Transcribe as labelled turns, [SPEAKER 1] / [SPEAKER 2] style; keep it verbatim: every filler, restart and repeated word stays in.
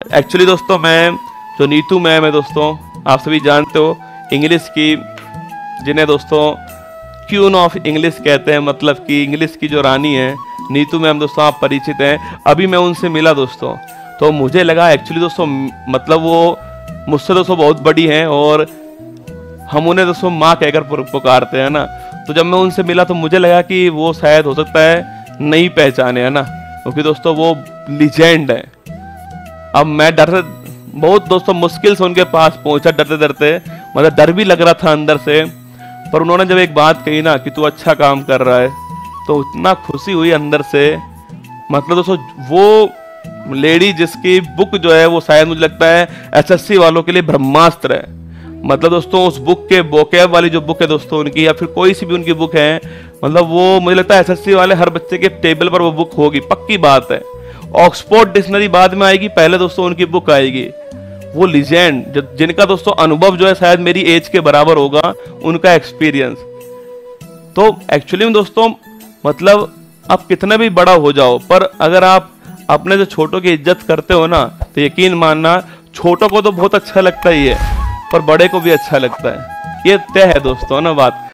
[SPEAKER 1] Actually दोस्तों मैं जो नीतू मैम है दोस्तों, आप सभी जानते हो इंग्लिश की, जिन्हें दोस्तों क्वीन ऑफ इंग्लिश कहते हैं, मतलब कि इंग्लिश की जो रानी है नीतू मैम दोस्तों, आप परिचित हैं। अभी मैं उनसे मिला दोस्तों, तो मुझे लगा एक्चुअली दोस्तों, मतलब वो मुझसे दोस्तों बहुत बड़ी हैं और हम उन्हें दोस्तों माँ कहकर पुकारते हैं ना। तो जब मैं उनसे मिला तो मुझे लगा कि वो शायद हो सकता है नहीं पहचाने, है ना, क्योंकि दोस्तों वो लीजेंड है। अब मैं डर बहुत दोस्तों मुश्किल से उनके पास पहुंचा, डरते डरते, मतलब डर भी लग रहा था अंदर से। पर उन्होंने जब एक बात कही ना कि तू अच्छा काम कर रहा है, तो इतना खुशी हुई अंदर से। मतलब दोस्तों वो लेडी जिसकी बुक जो है वो शायद मुझे लगता है एसएससी वालों के लिए ब्रह्मास्त्र है। मतलब दोस्तों उस बुक के वोकैब वाली जो बुक है दोस्तों उनकी, या फिर कोई सी भी उनकी बुक है, मतलब वो मुझे लगता है एसएससी वाले हर बच्चे के टेबल पर वो बुक होगी, पक्की बात है। ऑक्सफोर्ड डिक्शनरी बाद में आएगी, पहले दोस्तों उनकी बुक आएगी। वो लीजेंड जिनका दोस्तों अनुभव जो है शायद मेरी एज के बराबर होगा, उनका एक्सपीरियंस। तो एक्चुअली में दोस्तों मतलब आप कितना भी बड़ा हो जाओ, पर अगर आप अपने जो छोटों की इज्जत करते हो ना, तो यकीन मानना छोटों को तो बहुत अच्छा लगता ही है, पर बड़े को भी अच्छा लगता है। ये तय है दोस्तों ना बात।